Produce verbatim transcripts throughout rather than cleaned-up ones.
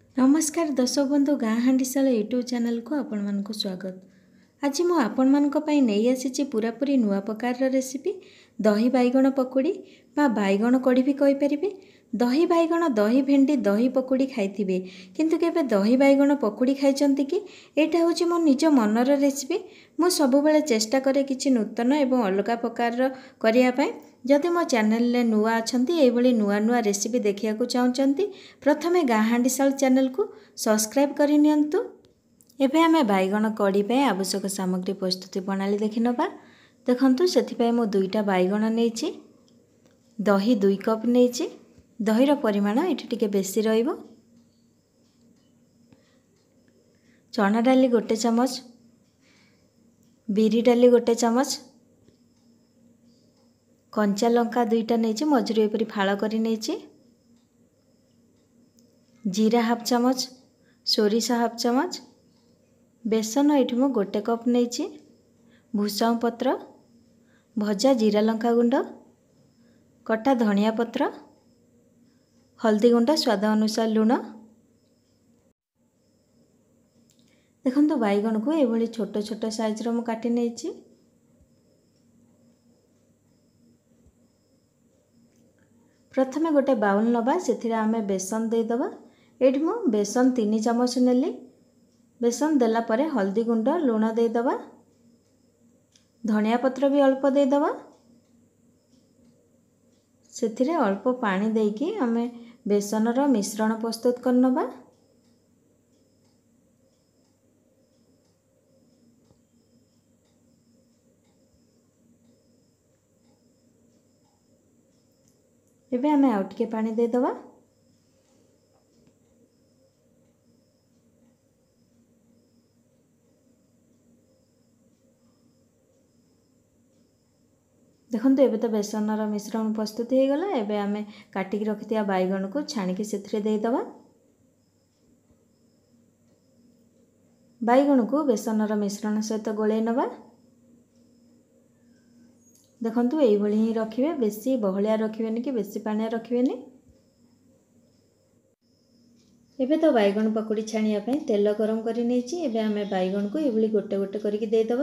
नमस्कार दर्शक बंधु गाँ हांडीशाल यूट्यूब चैनल को आपण मानक स्वागत। आज मु आपण मानक पई नै आसीची पूरा पूरी नुआ प्रकार रेसिपी दही बैगण पकोड़ी बा बैगण कड़ी भी कहि परिबे। दही बैगण दही भेंडी दही पकोड़ी खाइथिबे किंतु केबे दही बैगण पकोड़ी खाइचंती कि? एटा होची मो निज मनर रेसिपी। मु सब बेले चेष्टा करे किछि नूतन एवं अलगा प्रकार करिया पई। जदि मो चैनल ले नुआ अछंती एई भली नुआ नुआ रेसिपी देखिया को चाहउचंती प्रथमे गाँ हांडीशाल चैनल को सब्सक्राइब करि नियंतु। एबे हमें बैगण कड़ी पे आवश्यक सामग्री प्रस्तुति प्रणाली देखि नबा। देखंतु सेथि पे मो दुईटा बैगण नेछि, दही दुई कप नेछि। दहीर परिमाण एठी टिके बेसी रहइबो। चना डाली गोटे चमच, बिरी डाली गोटे चमच, कंचा लंका दुईटा नेछि मझुरी एपरि फाळ करि नेछि, जीरा हाफ चमच, सोरिष हाफ चमच, बेसन एठी मो गोटे कप नेछि, भूसंग पत्र, भजा जीरा लंका गुंड, कटा धनिया पत्र, हल्दी गुंड स्वाद अनुसार लुण। देखंतु बैगण को एभली छोट छोट साइज रो मु काटि नेछि। प्रथमे गोटे बाउल नबा, सेथिरे आमे बेसन दे दबा। एठी मु बेसन तीन चमच नेली। बेसन देला परे हल्दी गुंड लुण दे दबा, धनिया पत्र भी अल्प दे दबा। सेथिरे अल्प पानी देकी आमे बेसन रो मिश्रण प्रस्तुत कर नबा। एबे आमे आउ टिके पानी दे दबा। देखंतु एबे तो बेसन रो मिश्रण प्रस्तुत हो गला। एबे आमे काटिक रखिथिया बैगण को छाणिकी सेथिरे दे दबा। बैगण को बेसन रो मिश्रण सहित गोळै नबा। देखंतु एई भली ही रखिबे, बेसी बहलिया रखिबेनी कि बेसी पानिया रखिबेनी। एबे तो बैगण पकोड़ी छाणिया पई तेल गरम करि नेछि। एबे आमे बैगण को एई भली गोटे गोटे करिकि दे दबा।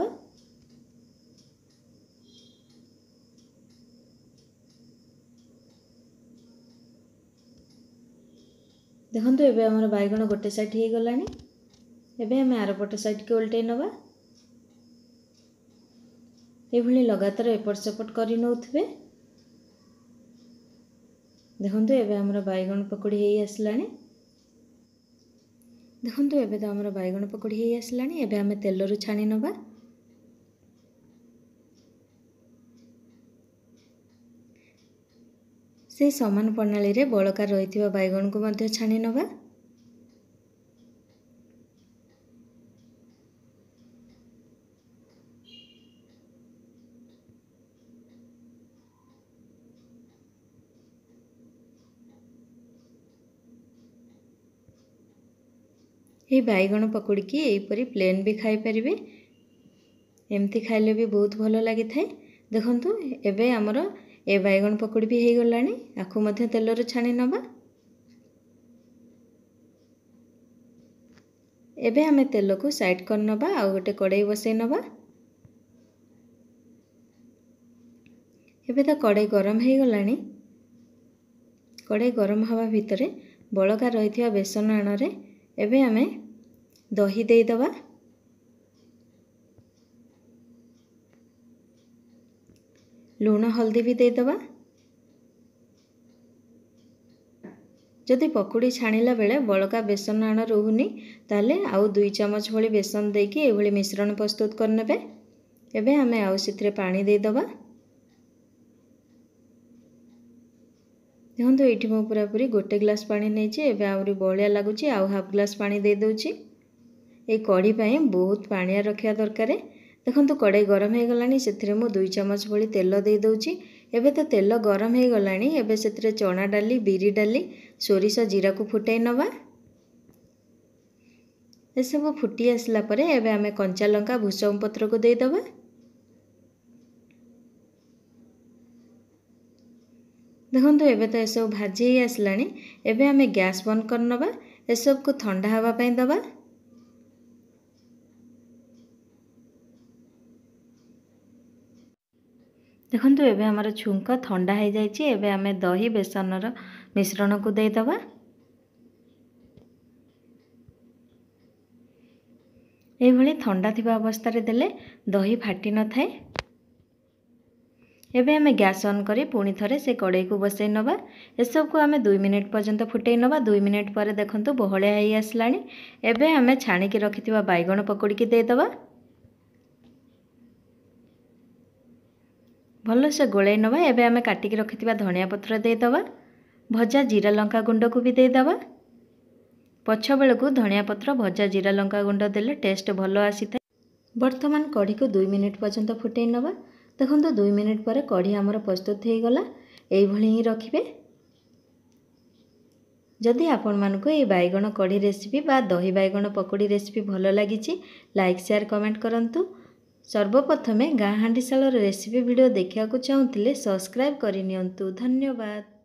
देखंतु एबे हमर बैगण गोटे साइड हे गलानी। एबे आमे आर पट साइड के उल्टै नबा। एई भली लगातार एपट सेपट करि नउथबे। देखंतु एबे हमर बैगण पकोड़ी हे आसलानी। देखंतु एबे तो हमर बैगण पकोड़ी हे आसलानी। एबे आमे तेल रु छाणी नबा। से समान प्रणाली रे बळका रहिथिबा बैगण को मध्ये छाणी नबा। ये बैगण पकोड़ी की एपरी प्लेन भी खाई परिबे। एमती खाइले भी बहुत भलो लागि थाए। देखंतु एबे हमर ए बैगण पकोड़ी भी हे गलानी। आखु मध्ये तेल रु छाणी नबा। एबे हमें तेल को साइड कर नबा। आ गोटे कड़ाई बसै नबा। एबे तो कड़ाई गरम हे गलानी। कड़ाई गरम हवा भितरे बळका रहिथिया बेसन आण रे एबे हमें दही दे दबा। लूण हल्दी भी दे दबा। जदि पकोड़ी छाणिला बेले बळका बेसन आण रहुनी ताले आउ दुई चमच भली बेसन देकी ए भली मिश्रण प्रस्तुत करनेबे। एबे हमें आउ सिथरे पानी दे दबा। देखंतु एठी मो पूरा पूरी गोटे ग्लास पानी नेछि। एबे आउरी बळिया लागुची आउ हाफ ग्लास पानी दे दोछि। ए कड़ी पई बहुत पानिया रखिया दरकार। देखंतु कड़ाई गरम हे गलानी। सेथिरे मो दुई चमच भली तेल दे दोछि। एबे तो तेल गरम हे गलानी। एबे सेथिरे चना डाली, बिरी डाली, सोरिष जीरा को फुटाई नबा। ए सब फुटी आसला परे एबे आमे कंचा लंका भूसंग पत्र को दे दबा। देखंतु एबे तो ए सब भाजी आसलानी। एबे आमे गैस बंद कर नबा। एसबू ठंडा हाँवाई दबा। देखंतु एबे हमर छुंक ठंडा हो जाइए। एबे आमे दही बेसन मिश्रण को देदबा। एभली ठंडा थिबा अवस्था रे देले दही फाटी न थाए। एबे आमे गैस ऑन करी पुणी थरे से कड़ाई को बसई नबा। एसब को आमे दुई मिनिट पर्यंत फुटई नबा। दुई मिनिट पर देखंतु बहलिया होई आसलानी। एबे आमे छाणी की रखिथिबा बैगण पकोड़ी की देदबा। भल से गोलाई नबा। एबे आमे काटिकी रखिथिबा धनिया पत्र देदबा। भजा जीरा लंका गुंड को भी देदबा। पछ बेलू धनिया पत्र भजा जीरा लंका गुंड देले टेस्ट भल आसी था। बर्तमान कढ़ी को दुई मिनिट पर्यंत फुटई नबा। देखो दुई मिनिट पर कढ़ी आमर प्रस्तुत हो गला। एइभली ही रखिबे। जदि आपण मानको ये बैगण कढ़ी रेसिपी बा दही बैगण पकोड़ी रेसिपी भल लगी लाइक शेयर कमेंट करंतु। सर्वप्रथमे गाँ हांडीशाल रेसिपी वीडियो देखा चाहूँगे सब्सक्राइब करनियंतु। धन्यवाद।